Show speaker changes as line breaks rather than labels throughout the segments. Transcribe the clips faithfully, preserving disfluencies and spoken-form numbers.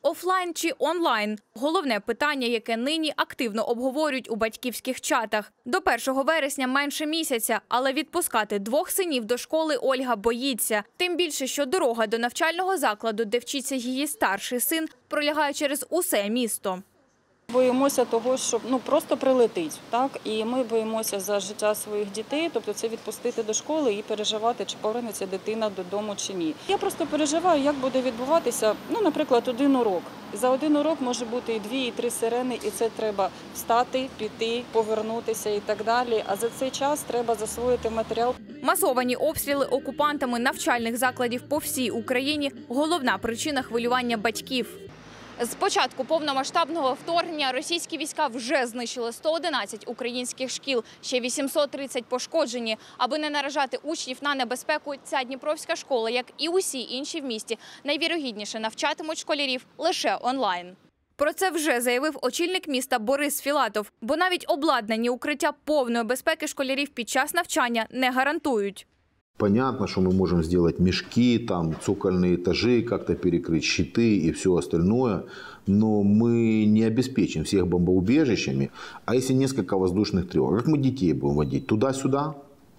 Офлайн чи онлайн – головне питання, яке нині активно обговорюють у батьківських чатах. До першого вересня менше місяця, але відпускати двох синів до школи Ольга боїться. Тим більше, що дорога до навчального закладу, де вчиться її старший син, пролягає через усе місто.
Боїмося того, що ну, просто прилетить, так? І ми боїмося за життя своїх дітей, тобто це відпустити до школи і переживати, чи повернеться дитина додому, чи ні. Я просто переживаю, як буде відбуватися, ну, наприклад, один урок. За один урок може бути і дві, і три сирени, і це треба встати, піти, повернутися і так далі. А за цей час треба засвоїти матеріал.
Масовані обстріли окупантами навчальних закладів по всій Україні – головна причина хвилювання батьків. З початку повномасштабного вторгнення російські війська вже знищили сто одинадцять українських шкіл, ще вісімсот тридцять пошкоджені. Аби не наражати учнів на небезпеку, ця Дніпровська школа, як і усі інші в місті, найвірогідніше навчатимуть школярів лише онлайн. Про це вже заявив очільник міста Борис Філатов, бо навіть обладнані укриття повної безпеки школярів під час навчання не гарантують.
Понятно, что мы можем сделать мешки, там, цокольные этажи, как-то перекрыть щиты и все остальное, но мы не обеспечим всех бомбоубежищами. А если несколько воздушных тревог, как мы детей будем водить? Туда-сюда?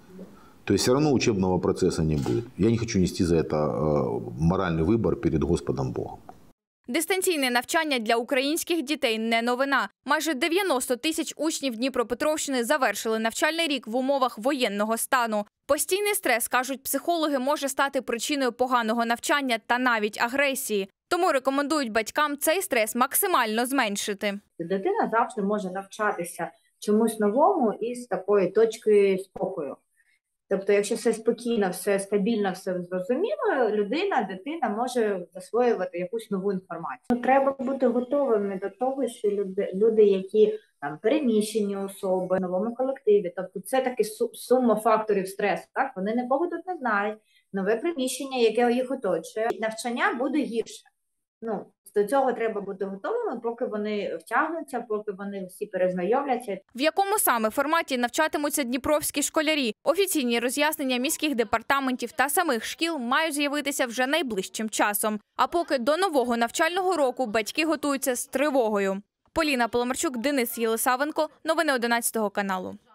То есть все равно учебного процесса не будет. Я не хочу нести за это моральный выбор перед Господом Богом.
Дистанційне навчання для українських дітей – не новина. Майже дев'яносто тисяч учнів Дніпропетровщини завершили навчальний рік в умовах воєнного стану. Постійний стрес, кажуть психологи, може стати причиною поганого навчання та навіть агресії. Тому рекомендують батькам цей стрес максимально зменшити.
Дитина завжди може навчатися чомусь новому із такої точки спокою. Тобто, якщо все спокійно, все стабільно, все зрозуміло, людина, дитина може засвоювати якусь нову інформацію. Треба бути готовими до того, що люди, люди які там переміщені особи, в новому колективі, тобто це таки сума факторів стресу, так? Вони нікого тут не знають, нове приміщення, яке їх оточує. Навчання буде гірше. Ну, до цього треба бути готовими, поки вони втягнуться, поки вони всі перезнайомляться.
В якому саме форматі навчатимуться дніпровські школярі? Офіційні роз'яснення міських департаментів та самих шкіл мають з'явитися вже найближчим часом. А поки до нового навчального року батьки готуються з тривогою. Поліна Поломарчук, Денис Єлисавенко. Новини одинадцятого каналу.